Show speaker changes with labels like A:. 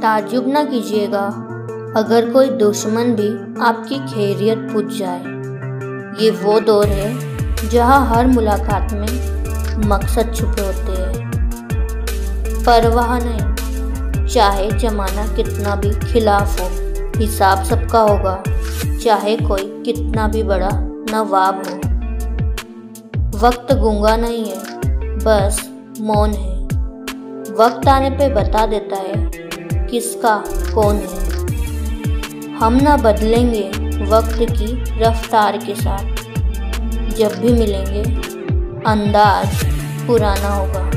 A: ताज्जुब न कीजिएगा अगर कोई दुश्मन भी आपकी खैरियत पूछ जाए। ये वो दौर है जहाँ हर मुलाकात में मकसद छुपे होते हैं। परवाह नहीं, चाहे जमाना कितना भी खिलाफ हो, हिसाब सबका होगा, चाहे कोई कितना भी बड़ा नवाब हो। वक्त गूंगा नहीं है, बस मौन है। वक्त आने पे बता देता है किसका कौन है। हम ना बदलेंगे वक्त की रफ्तार के साथ, जब भी मिलेंगे अंदाज पुराना होगा।